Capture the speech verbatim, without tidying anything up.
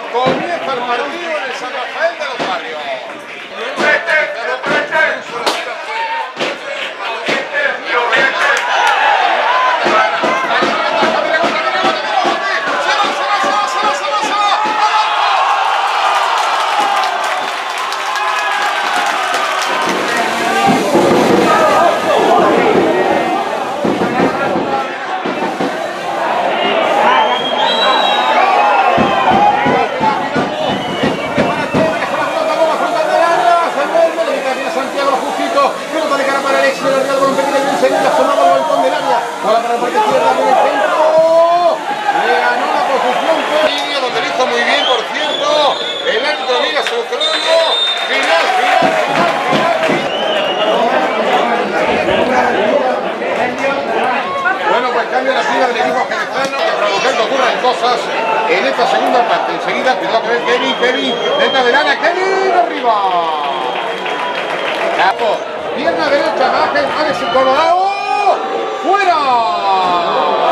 Comienza el partido en el San Rafael de los Barrios. Muy bien, por cierto, el árbitro mira su crono, final, final, final. Bueno, pues cambia la fila del equipo jerezano, que produciendo ocurren cosas en esta segunda parte. Enseguida, cuidado con el Kevin, Kevin, dentro del área, Kevin, arriba. Pierna derecha, Ángel, Alex Colorado, fuera.